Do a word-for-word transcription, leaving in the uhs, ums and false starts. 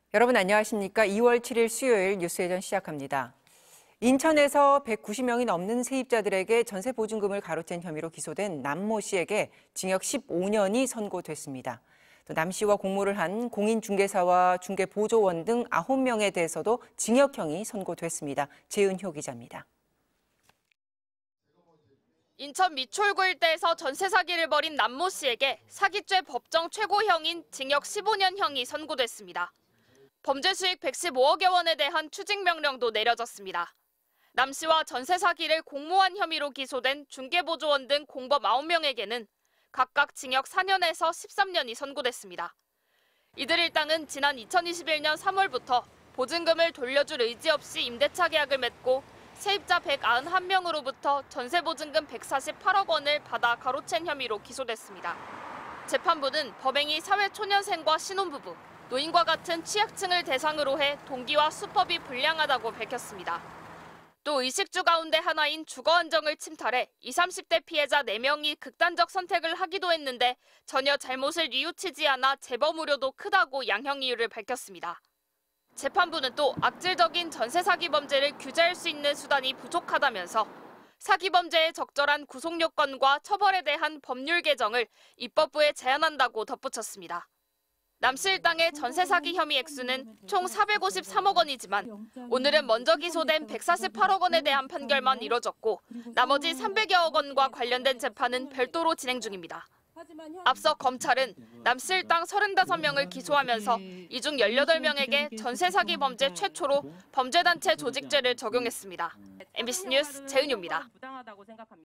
여러분 안녕하십니까? 이월 칠일 수요일 뉴스회전 시작합니다. 인천에서 백구십 명이 넘는 세입자들에게 전세 보증금을 가로챈 혐의로 기소된 남모 씨에게 징역 십오 년이 선고됐습니다. 또 남 씨와 공모를 한 공인중개사와 중개보조원 등 아홉 명에 대해서도 징역형이 선고됐습니다. 재은효 기자입니다. 인천 미추홀구 일대에서 전세 사기를 벌인 남모 씨에게 사기죄 법정 최고형인 징역 십오 년형이 선고됐습니다. 범죄 수익 백십오억여 원에 대한 추징 명령도 내려졌습니다. 남 씨와 전세 사기를 공모한 혐의로 기소된 중개보조원 등 공범 아홉 명에게는 각각 징역 사 년에서 십삼 년이 선고됐습니다. 이들 일당은 지난 이천이십일 년 삼월부터 보증금을 돌려줄 의지 없이 임대차 계약을 맺고 세입자 백구십일 명으로부터 전세 보증금 백사십팔억 원을 받아 가로챈 혐의로 기소됐습니다. 재판부는 범행이 사회초년생과 신혼부부, 노인과 같은 취약층을 대상으로 해 동기와 수법이 불량하다고 밝혔습니다. 또 의식주 가운데 하나인 주거 안정을 침탈해 이십, 삼십 대 피해자 네 명이 극단적 선택을 하기도 했는데 전혀 잘못을 뉘우치지 않아 재범 우려도 크다고 양형 이유를 밝혔습니다. 재판부는 또 악질적인 전세 사기 범죄를 규제할 수 있는 수단이 부족하다면서 사기 범죄의 적절한 구속 요건과 처벌에 대한 법률 개정을 입법부에 제안한다고 덧붙였습니다. 남 씨 일당의 전세 사기 혐의 액수는 총 사백오십삼억 원이지만 오늘은 먼저 기소된 백사십팔억 원에 대한 판결만 이뤄졌고 나머지 삼백여억 원과 관련된 재판은 별도로 진행 중입니다. 앞서 검찰은 남 씨 일당 서른다섯 명을 기소하면서 이 중 열여덟 명에게 전세 사기 범죄 최초로 범죄단체 조직죄를 적용했습니다. 엠비씨 뉴스 재은효입니다.